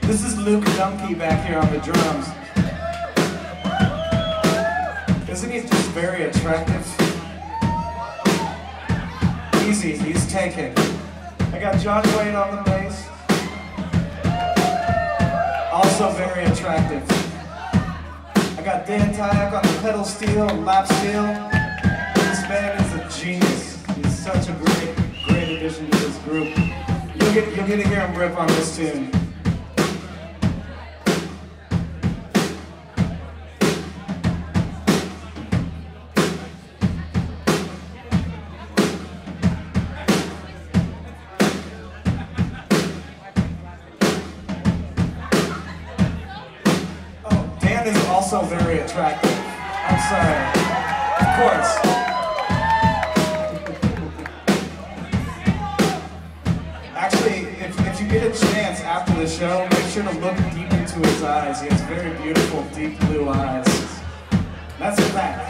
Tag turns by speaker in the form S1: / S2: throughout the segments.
S1: This is Luke Dunkey back here on the drums. Isn't he just very attractive? Easy, he's taken. I got John Wayne on the bass. Also very attractive. I got Dan Tyak on the pedal steel, lap steel. This man is a genius. He's such a great addition to this group. You'll get to hear him rip on this tune. Is also very attractive. I'm sorry. Of course. Actually, if you get a chance after the show, make sure to look deep into his eyes. He has very beautiful, deep blue eyes. That's a fact.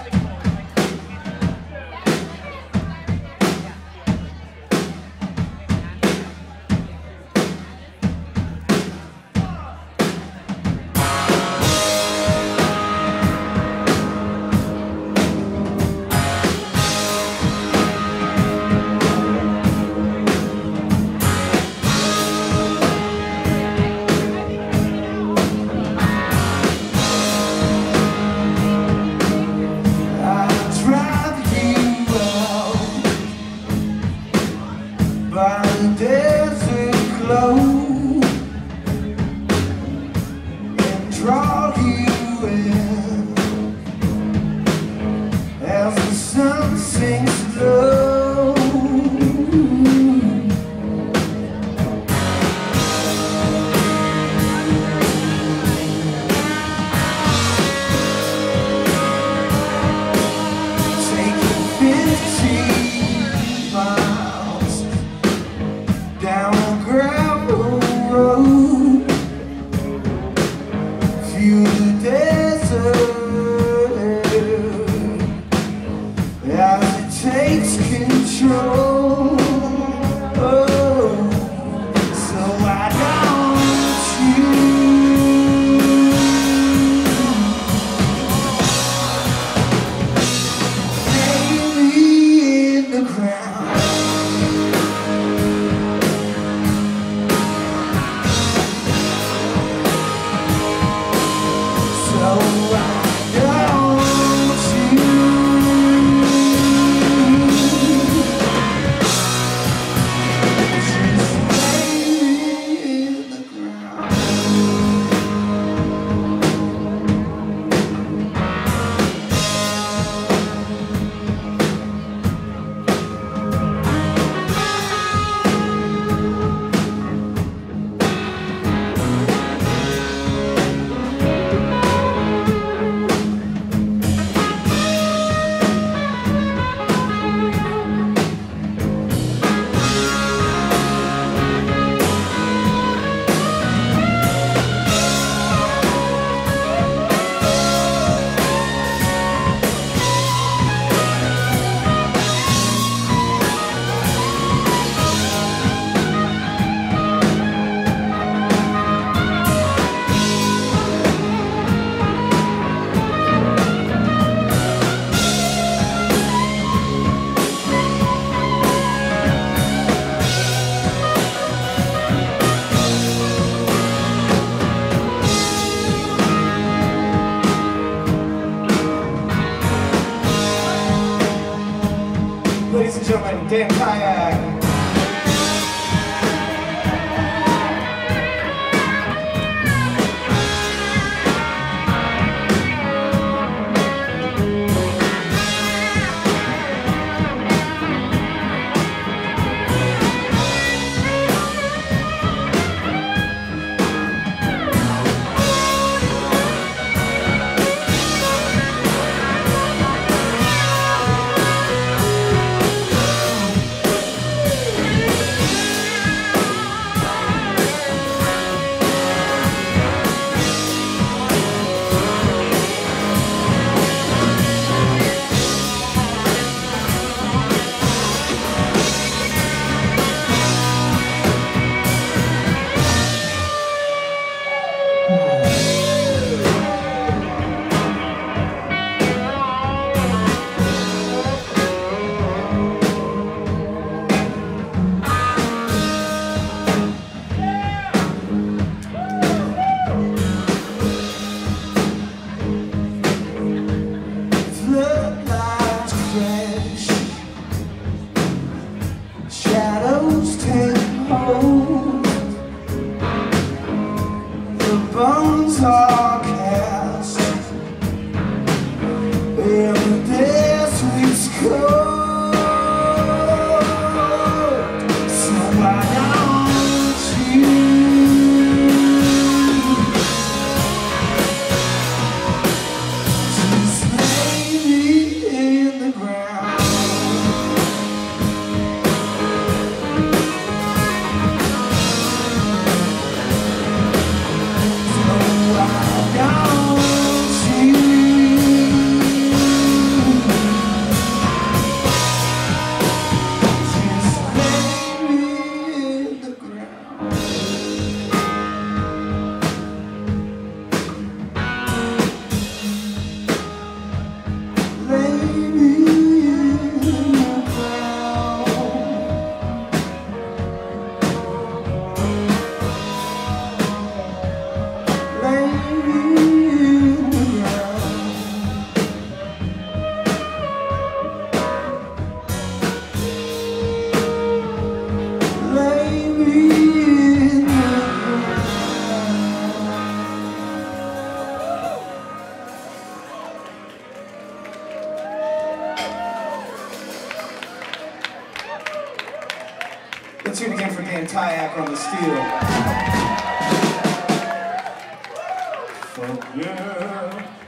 S1: Ladies and gentlemen, Dan Tyak. Let's hear it again for Dan Tyak on the steel. Fuck yeah.